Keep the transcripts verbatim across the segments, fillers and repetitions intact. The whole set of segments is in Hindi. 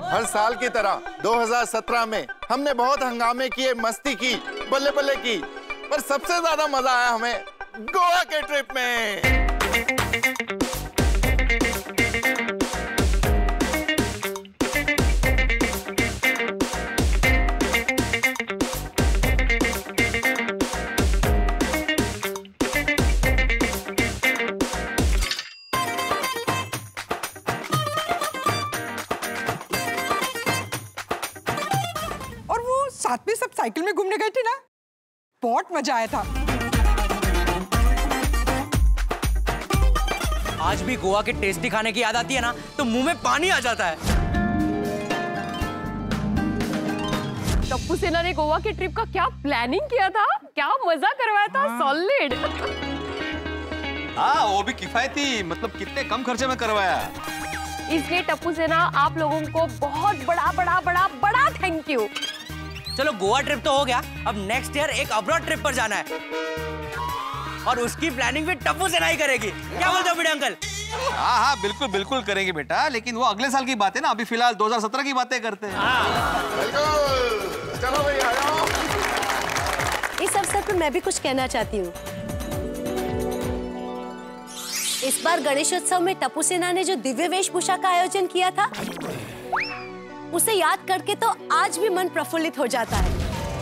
हर साल की तरह दो हज़ार सत्रह में हमने बहुत हंगामे किए, मस्ती की, बल्ले बल्ले की, पर सबसे ज्यादा मजा आया हमें गोवा के ट्रिप में। साथ में सब साइकिल में घूमने गए थे ना, बहुत मजा आया था। आज भी गोवा के टेस्टी खाने की याद आती है ना तो मुंह में पानी आ जाता है। टप्पू सेना ने गोवा के ट्रिप का क्या प्लानिंग किया था, क्या मजा करवाया था, सॉलिड। हाँ वो भी किफायती, मतलब कितने कम खर्चे में करवाया। इसलिए टप्पू सेना आप लोगों को बहुत बड़ा बड़ा बड़ा बड़ा थैंक यू। चलो गोवा ट्रिप तो हो गया, अब नेक्स्ट ईयर एक अब्रॉड ट्रिप पर जाना है और उसकी प्लानिंग भी टप्पू सेना ही करेगी। क्या बोलते हो बड़े अंकल? हाँ हाँ बिल्कुल बिल्कुल करेंगे बेटा, लेकिन वो अगले साल की बात है ना, अभी फिलहाल दो हज़ार सत्रह की बातें करते हैं। चलो भाई आओ। इस अवसर पर मैं भी कुछ कहना चाहती हूँ। इस बार गणेशोत्सव में टप्पू सेना ने जो दिव्य वेशभूषा का आयोजन किया था, उसे याद करके तो आज भी मन प्रफुल्लित हो जाता है।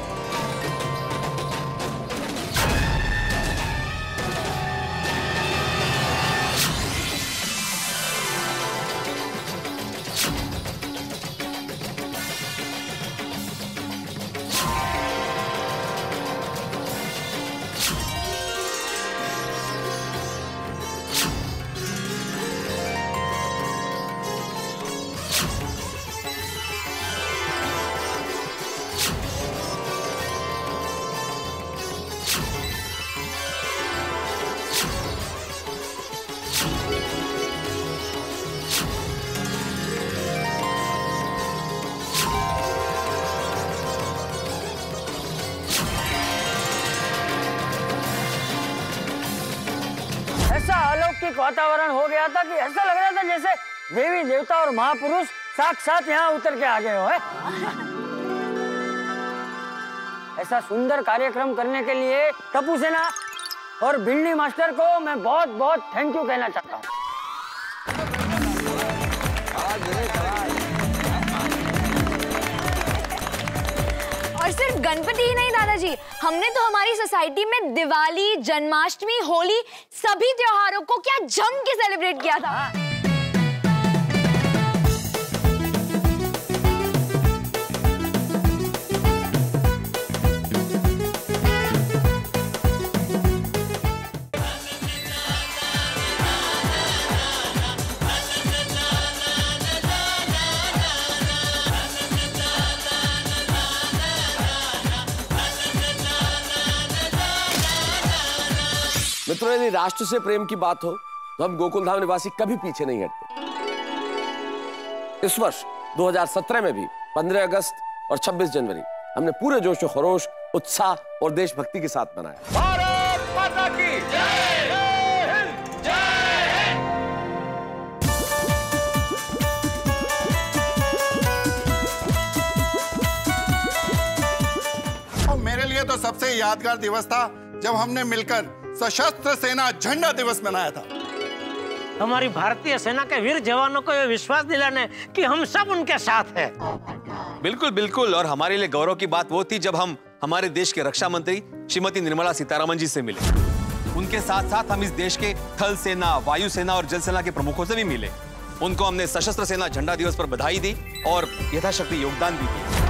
ऐसा अलौकिक वातावरण हो गया था कि ऐसा लग रहा था जैसे देवी देवता और महापुरुष साक्षात यहाँ उतर के आ गए हो। ऐसा सुंदर कार्यक्रम करने के लिए टप्पू सेना और भिंडी मास्टर को मैं बहुत बहुत थैंक यू कहना चाहता हूँ। और सिर्फ गणपति ही नहीं दादाजी, हमने तो हमारी सोसाइटी में दिवाली, जन्माष्टमी, होली सभी त्योहारों को क्या जम के सेलिब्रेट किया था। मित्रों, यदि राष्ट्र से प्रेम की बात हो तो हम गोकुलधाम निवासी कभी पीछे नहीं हटते। इस वर्ष दो हज़ार सत्रह में भी पंद्रह अगस्त और छब्बीस जनवरी हमने पूरे जोश और खरोश, उत्साह और देशभक्ति के साथ मनाया। भारत माता की जय, जय हिंद, जय हिंद। और मेरे लिए तो सबसे यादगार दिवस था जब हमने मिलकर सशस्त्र सेना झंडा दिवस मनाया था। हमारी भारतीय सेना के वीर जवानों को यह विश्वास दिलाने कि हम सब उनके साथ हैं। बिल्कुल बिल्कुल, और हमारे लिए गौरव की बात वो थी जब हम हमारे देश के रक्षा मंत्री श्रीमती निर्मला सीतारमण जी से मिले। उनके साथ साथ हम इस देश के थल सेना, वायु सेना और जल सेना के प्रमुखों से भी मिले। उनको हमने सशस्त्र सेना झंडा दिवस पर बधाई दी और यथाशक्ति योगदान भी दिया।